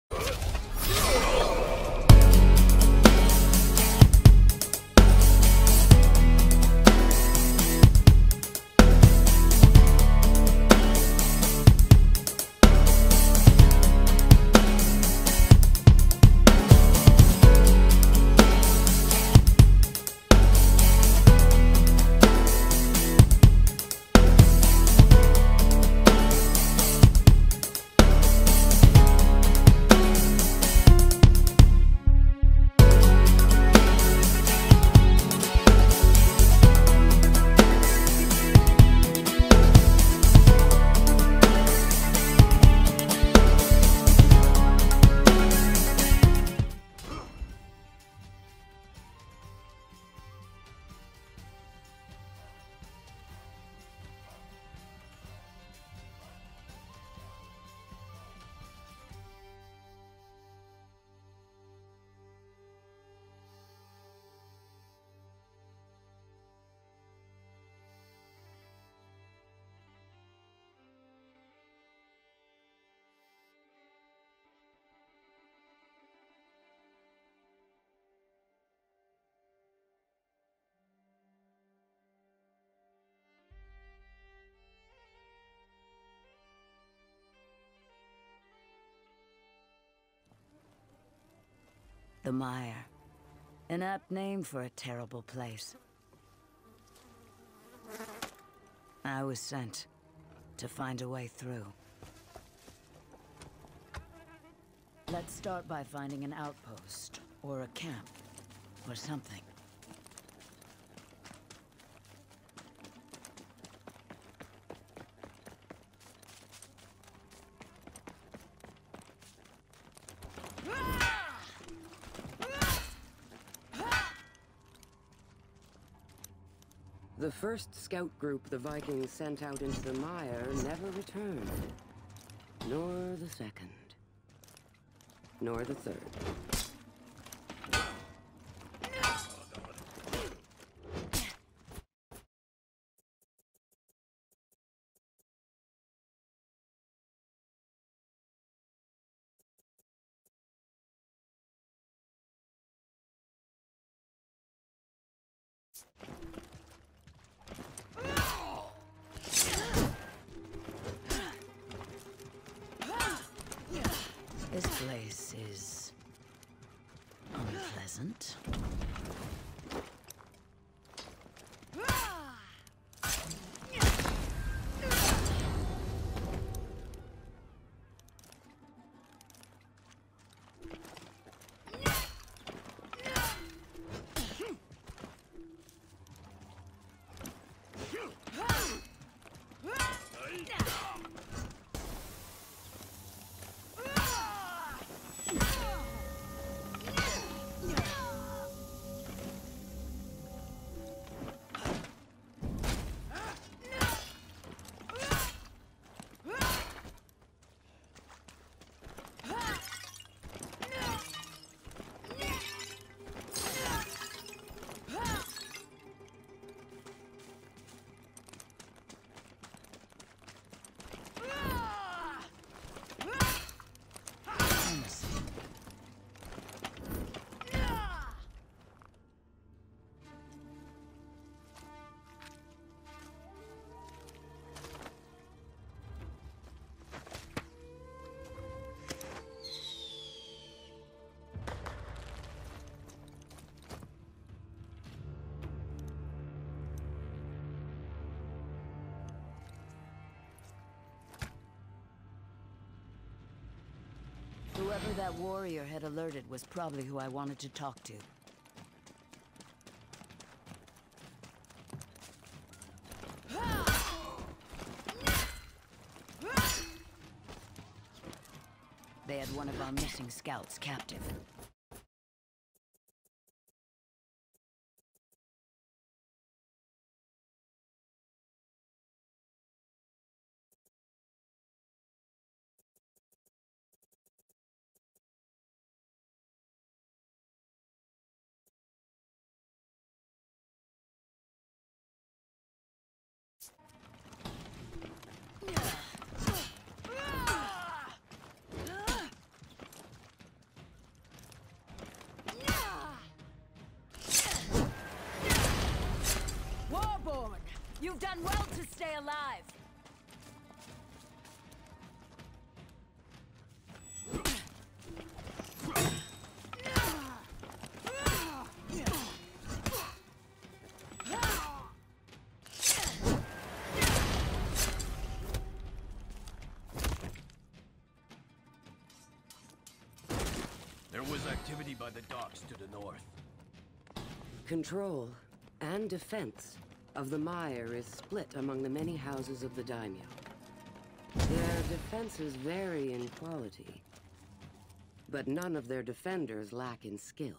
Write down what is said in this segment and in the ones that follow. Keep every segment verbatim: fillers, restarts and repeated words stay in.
The Mire. An apt name for a terrible place. I was sent to find a way through. Let's start by finding an outpost, or a camp, or something. The first scout group the Vikings sent out into the Mire never returned. Nor the second. Nor the third. This place is unpleasant. Whoever that warrior had alerted was probably who I wanted to talk to. They had one of our missing scouts captive. stay alive. There was activity by the docks to the north. Control and defense of the mire is split among the many houses of the daimyo. Their defenses vary in quality, but none of their defenders lack in skill.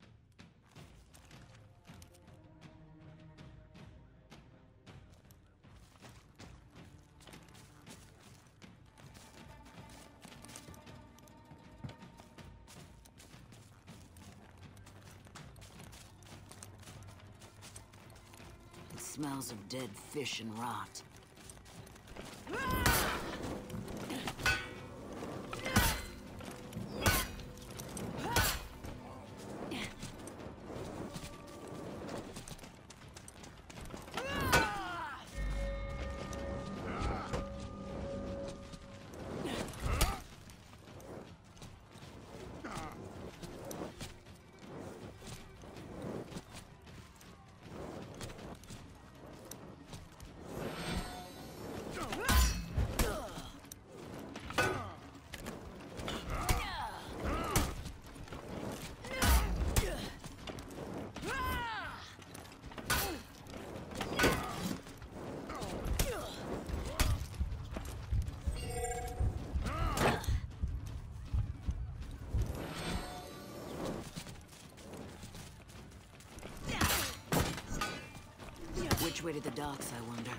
It smells of dead fish and rot. Which way to the docks, I wonder?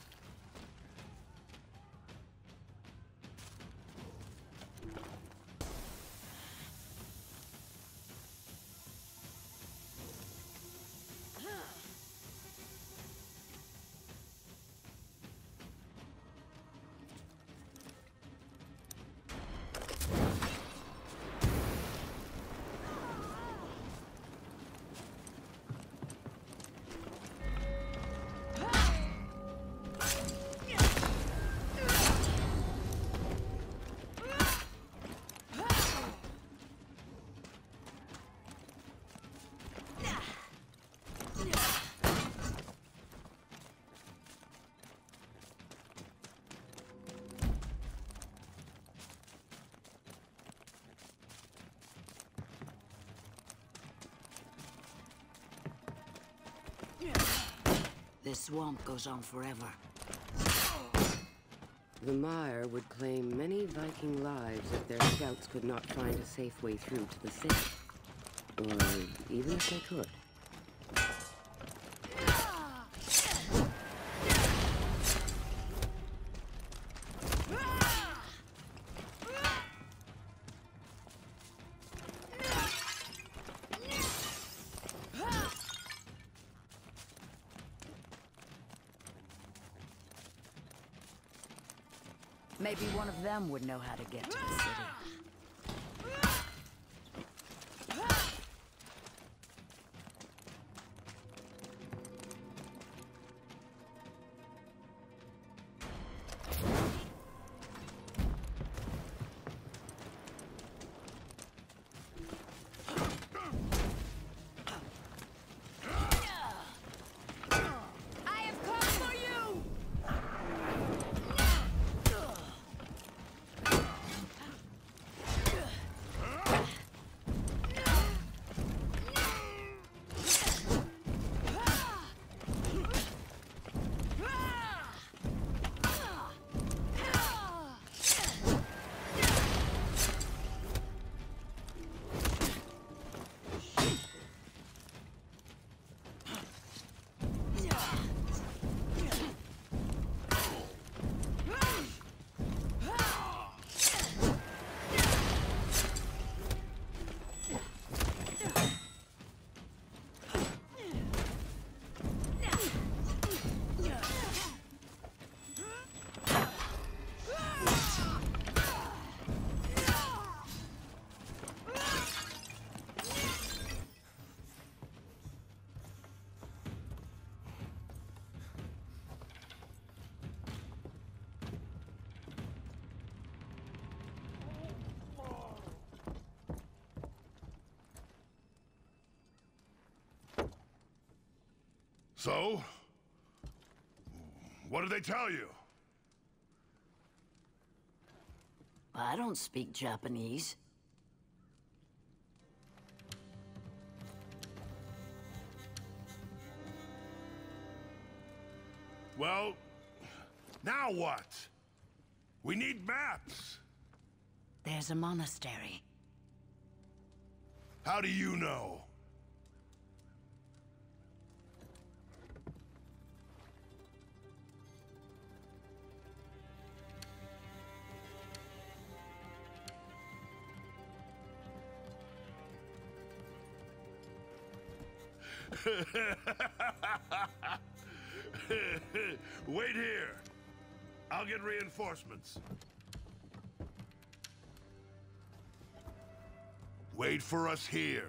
This swamp goes on forever. The mire would claim many Viking lives if their scouts could not find a safe way through to the city. Or even if they could. Maybe one of them would know how to get to the city. So? What did they tell you? I don't speak Japanese. Well, now what? We need maps. There's a monastery. How do you know? Wait here. I'll get reinforcements. Wait for us here.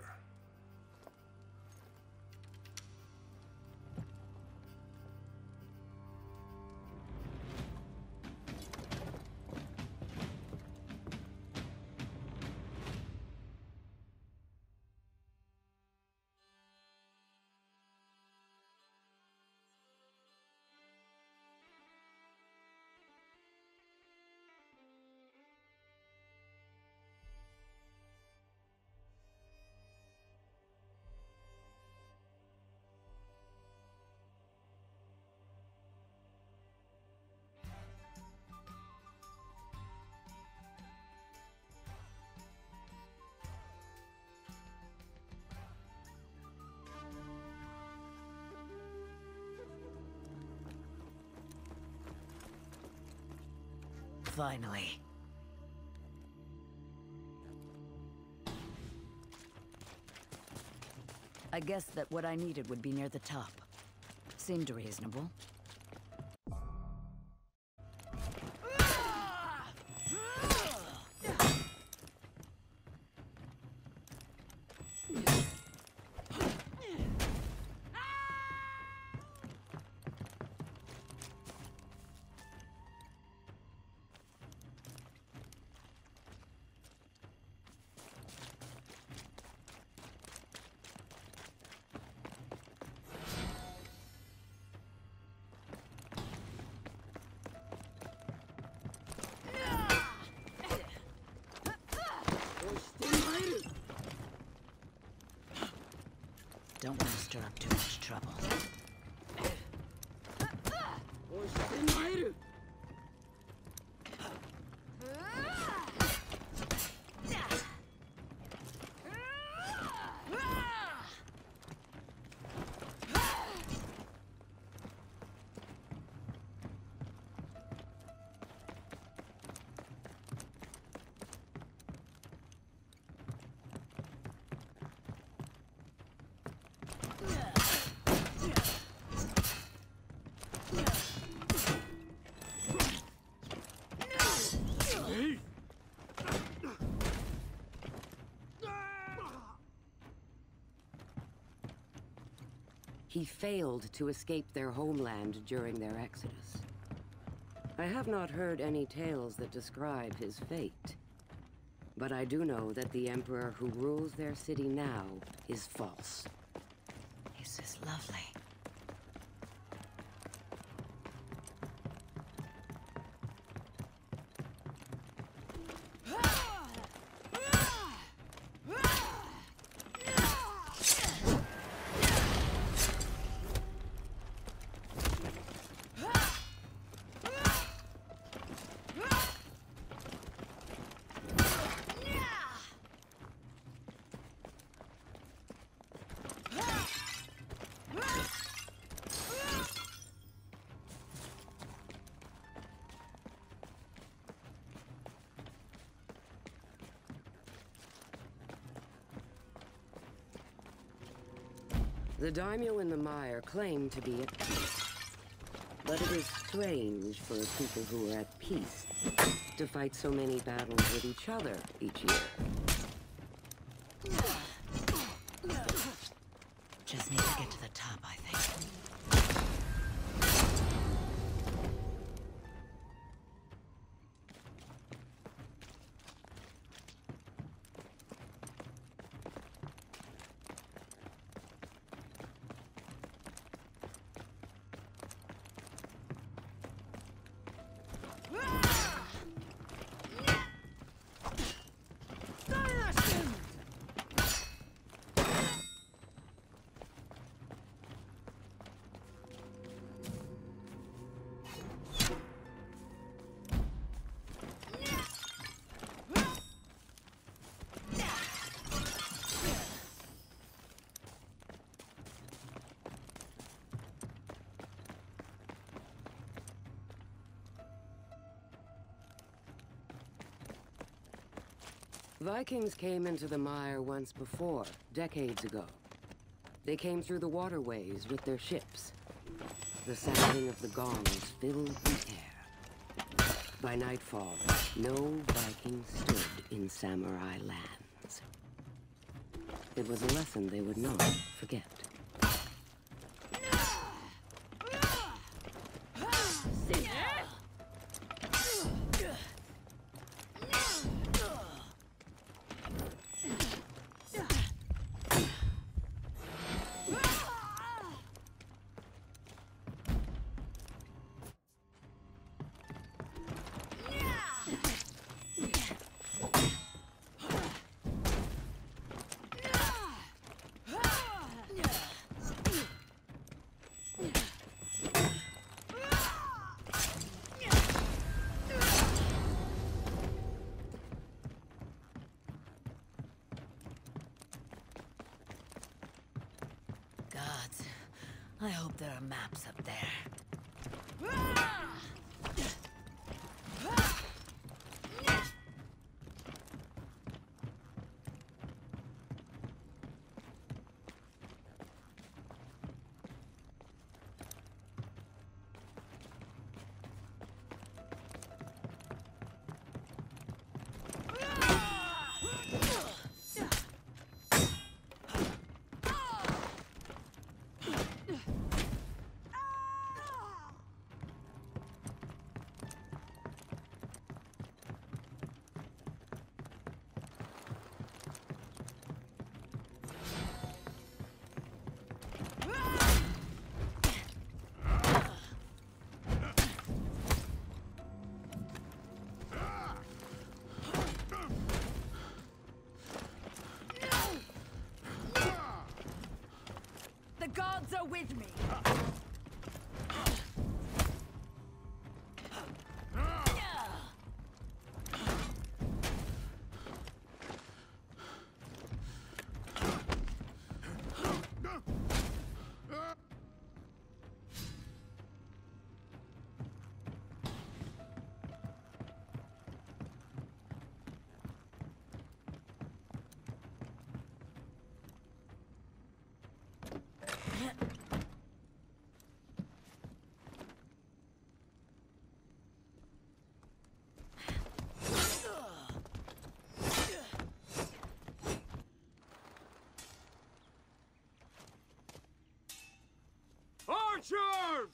Finally. I guessed that what I needed would be near the top. Seemed reasonable. Don't want to stir up too much trouble. He failed to escape their homeland during their exodus. I have not heard any tales that describe his fate. But I do know that the Emperor who rules their city now is false. This is lovely. The daimyo in the mire claim to be at peace. But it is strange for a people who are at peace to fight so many battles with each other each year. Just need to get to the top, I think. Vikings came into the Mire once before, decades ago. They came through the waterways with their ships. The sounding of the gongs filled the air. By nightfall, no Viking stood in Samurai lands. It was a lesson they would not forget. Gods, I hope there are maps up there. The gods are with me! Archers!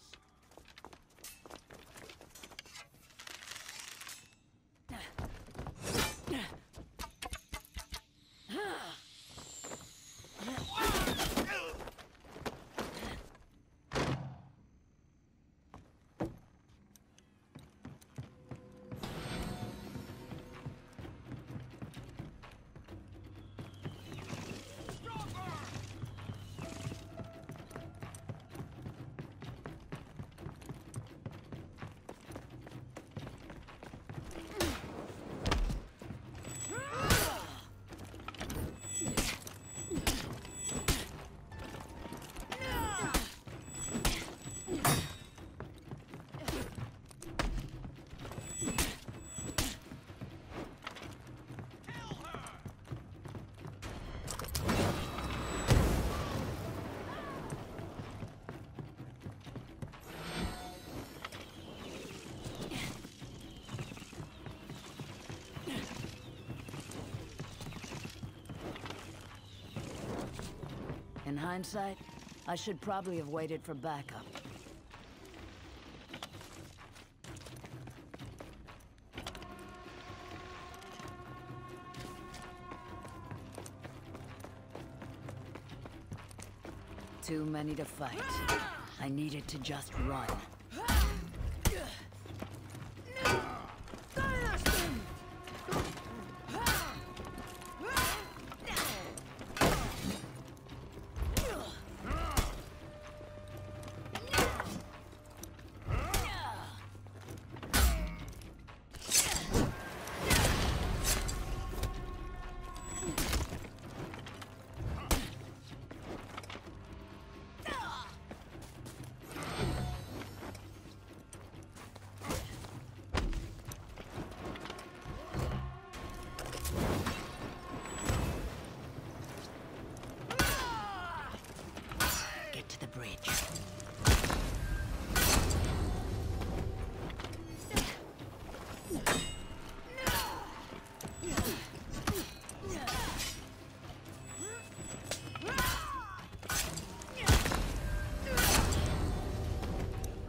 In hindsight, I should probably have waited for backup. Too many to fight. I needed to just run.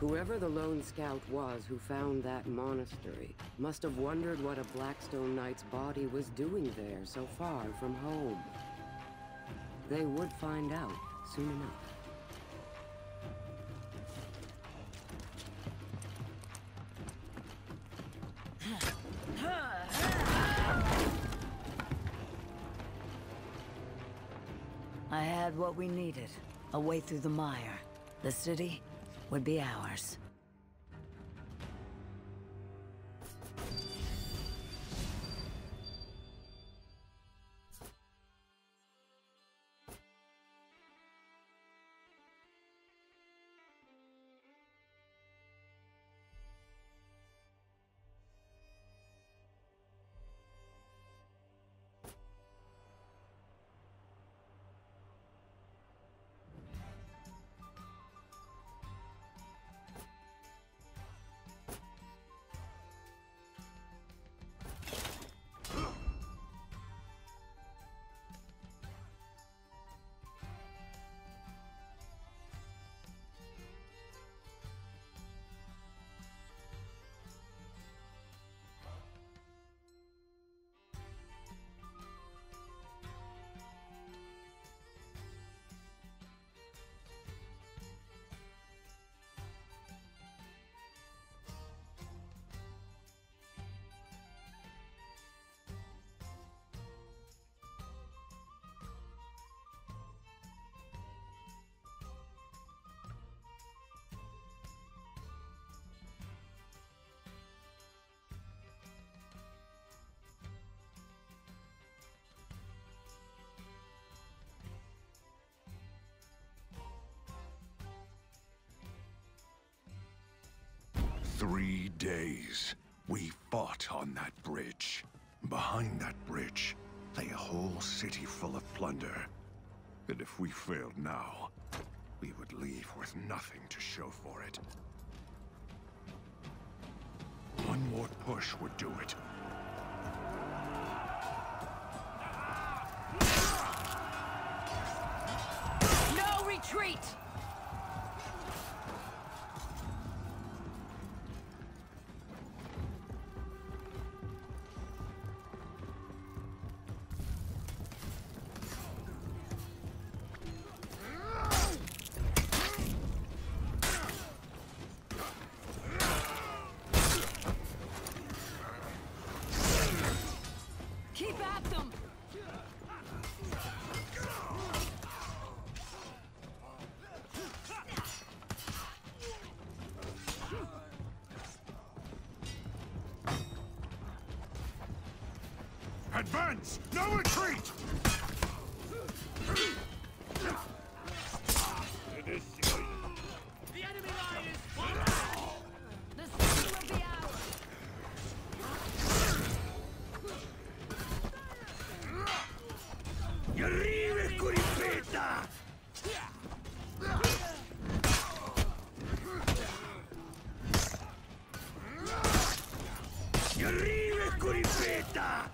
Whoever the lone scout was who found that monastery must have wondered what a Blackstone Knight's body was doing there so far from home. They would find out soon enough. I had what we needed. A way through the mire. The city would be ours. Three days, we fought on that bridge. Behind that bridge lay a whole city full of plunder. And if we failed now, we would leave with nothing to show for it. One more push would do it. No retreat! Keep at them! Advance! No retreat! The enemy line is falling! The city will be ours! Gli arrivi con i peta! Gli arrivi con i peta!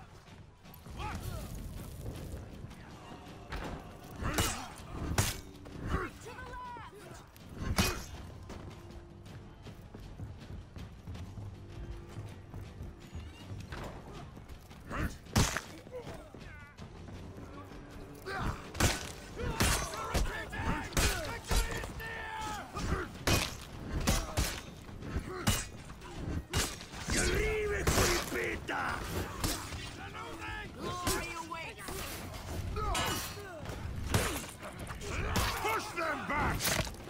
Gli arrivi con i peta! Glory awaits! Push them back!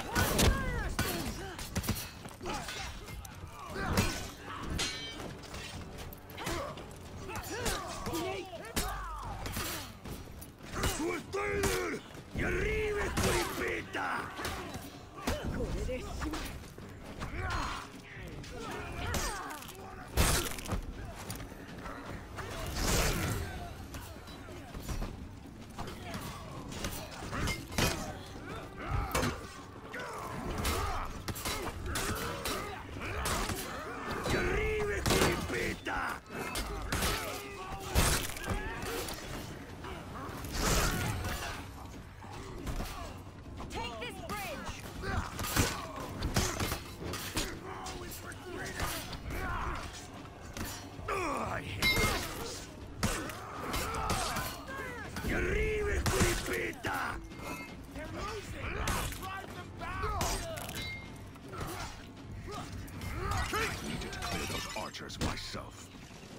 Suelten! Gli arrivi con i peta! Gli arrivi con i peta! Take this bridge! I needed to clear those archers myself.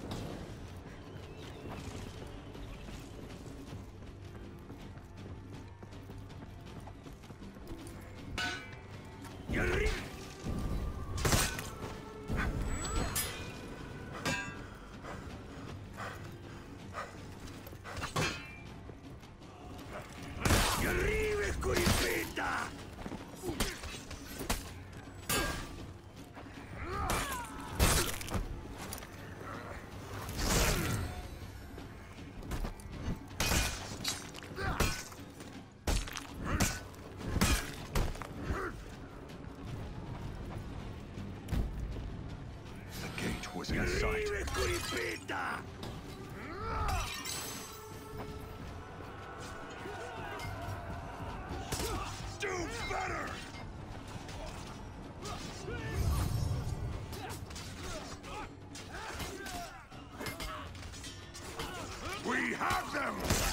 Was in sight. Do better! We have them!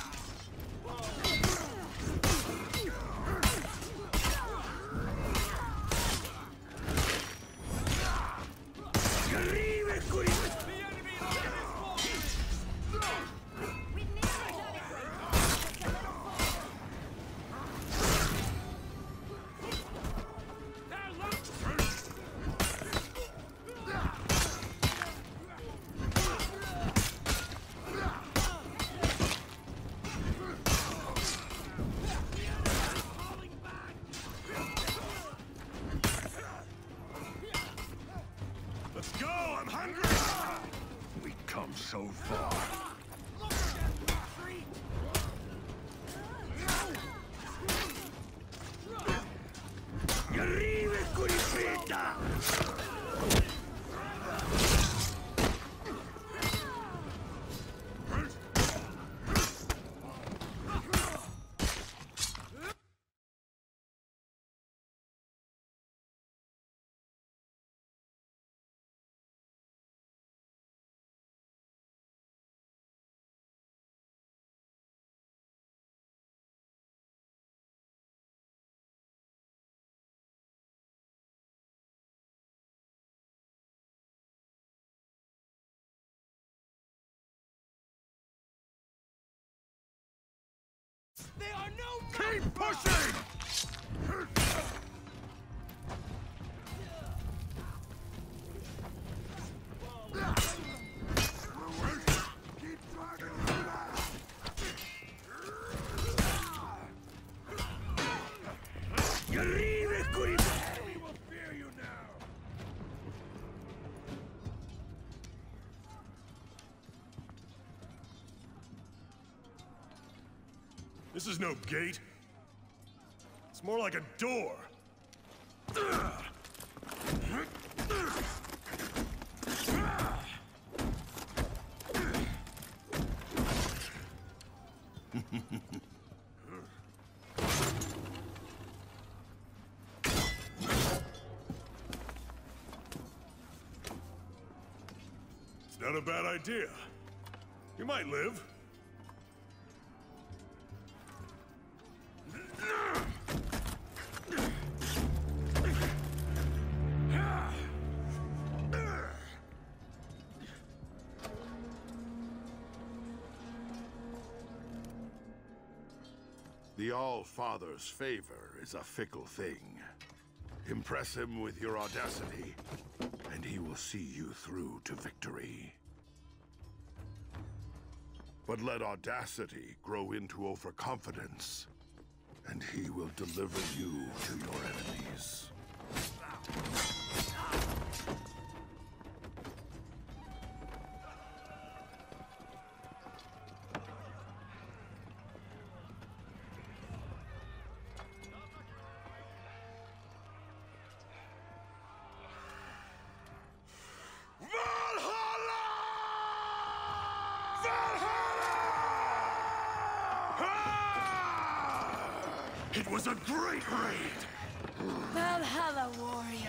So far. There are no Keep pushing! This is no gate. It's more like a door. It's not a bad idea. You might live. The All-Father's favor is a fickle thing. Impress him with your audacity, and he will see you through to victory. But let audacity grow into overconfidence, and he will deliver you to your enemies. It was a great raid! Valhalla, warrior!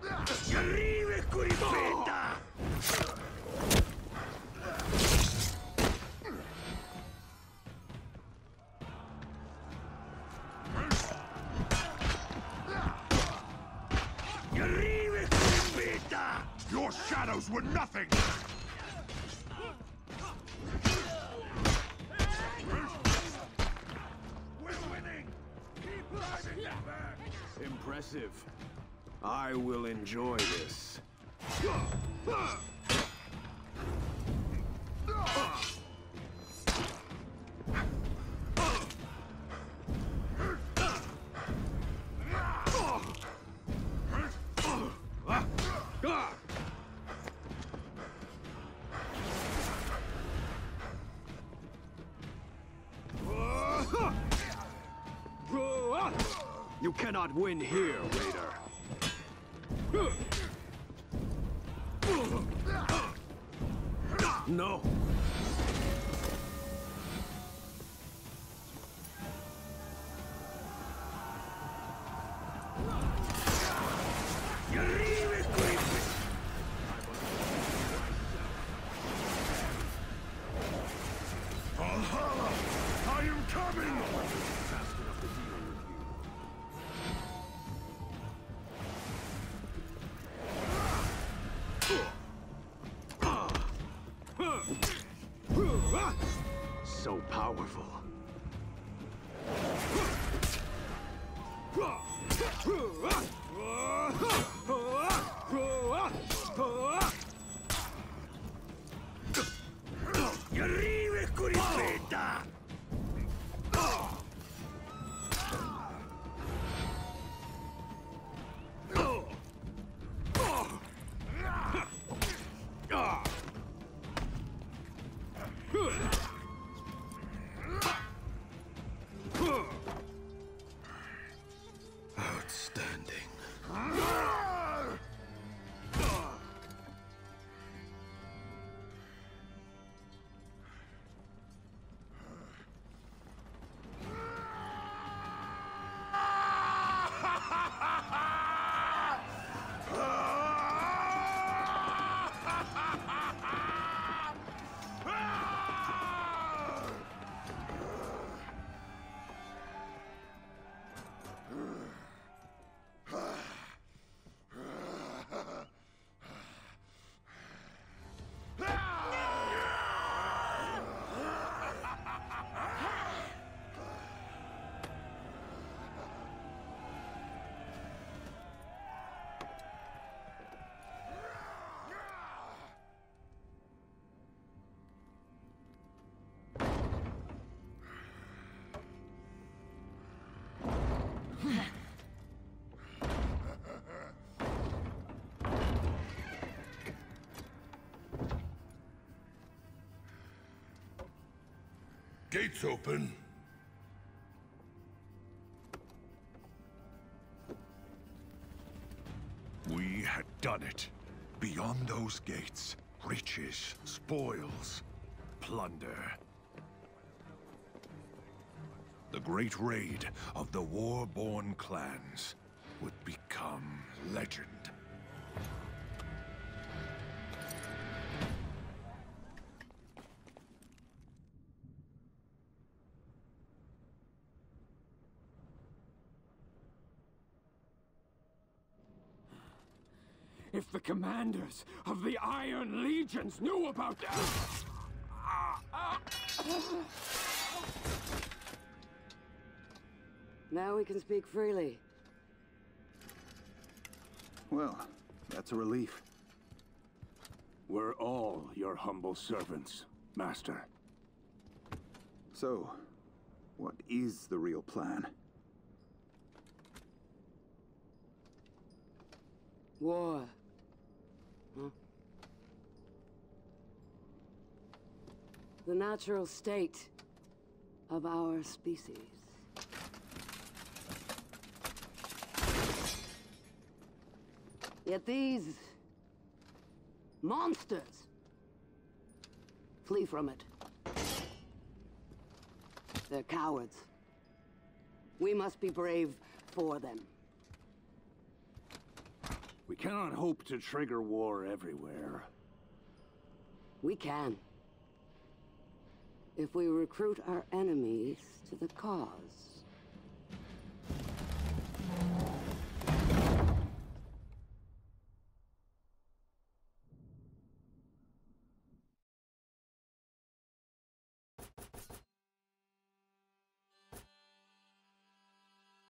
Your shadows were nothing! We're winning! Keep driving it back! Impressive. I will enjoy this. You cannot win here, Raider. No. Valhalla! I am coming! Fast enough to deal with you. So powerful. Outstanding. Gates open. We had done it. Beyond those gates, riches, spoils, plunder. The great raid of the war-born clans would become legend. If the commanders of the Iron Legions knew about that... Now we can speak freely. Well, that's a relief. We're all your humble servants, Master. So, what is the real plan? War. Huh? The natural state of our species. Yet these monsters flee from it. They're cowards. We must be brave for them. We cannot hope to trigger war everywhere. We can. If we recruit our enemies to the cause.